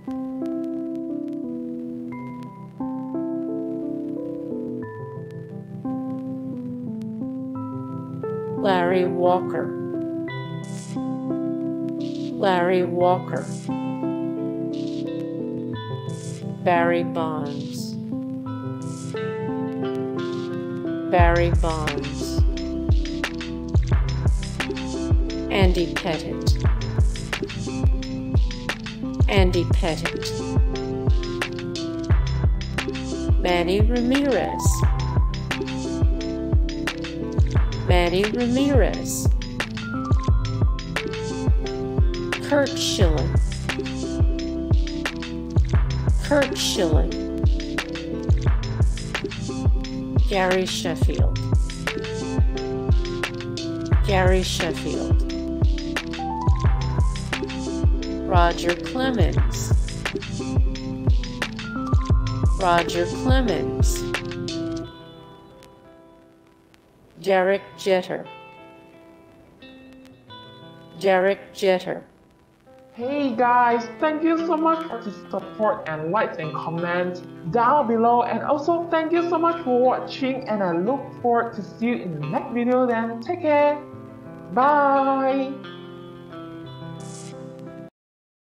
Larry Walker, Larry Walker. Barry Bonds, Barry Bonds. Andy Pettit, Andy Pettit. Manny Ramirez, Manny Ramirez. Kurt Schilling, Kurt Schilling. Gary Sheffield, Gary Sheffield. Roger Clemens, Roger Clemens. Derek Jeter, Derek Jeter. Hey guys, thank you so much for the support and likes and comments down below, and also thank you so much for watching, and I look forward to see you in the next video. Then take care, bye.